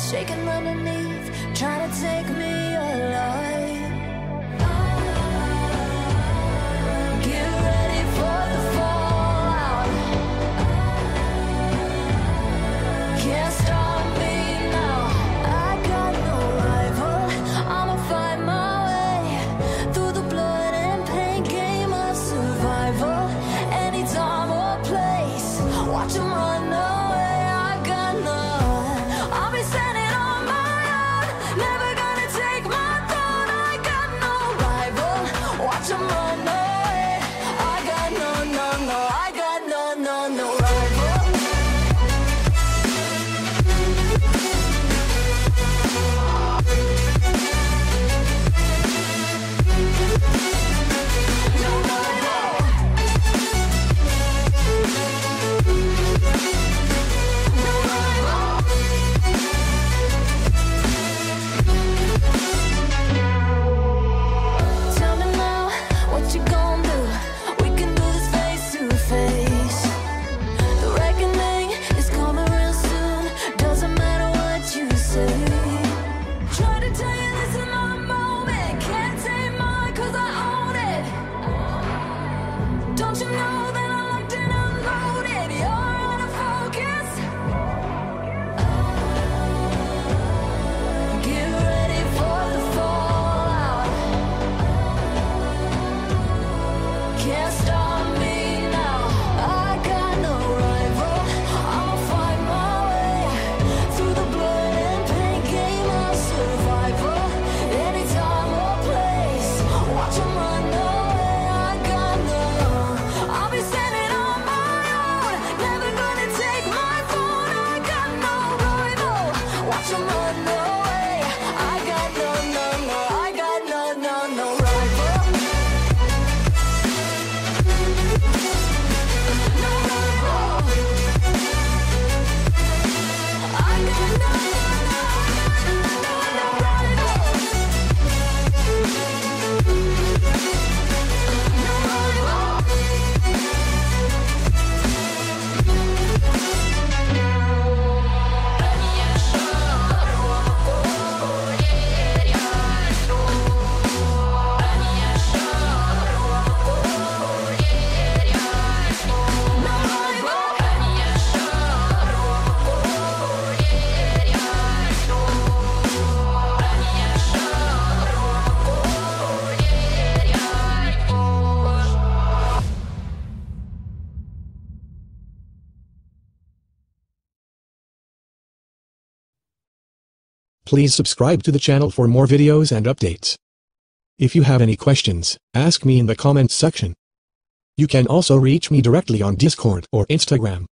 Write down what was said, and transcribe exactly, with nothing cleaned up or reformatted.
shaking underneath, trying to take me alive. Get ready for the fallout. Can't stop me now. I got no rival. I'ma fight my way through the blood and pain game of survival. Anytime or place, watch 'em run away. I got none. I'll be standing on my own, never gonna take my throne. I got no rival. Watch 'em run away. I got no, no, no. I got no, no, no rival. No rival. No rival. Tell me now, what you gon' do? We can do this face to face. The reckoning is coming real soon. Doesn't matter what you say. Try to tell you this is my moment. Can't take mine 'cause I own it. Don't you know that I'm locked and unloaded? You're out of focus. Get ready for the fallout. Can't stop me now. I got no rival. I'ma fight my way through the blood and pain game of survival. Anytime or place, watch 'em run away. I got no. I'll be standing on my own, never gonna take my phone. I got no rival. Watch 'em run away. I got no, no, no. I got no, no, no rival. No rival. I got no, no, no, no rival. No rival. No rival. Please subscribe to the channel for more videos and updates. If you have any questions, ask me in the comments section. You can also reach me directly on Discord or Instagram.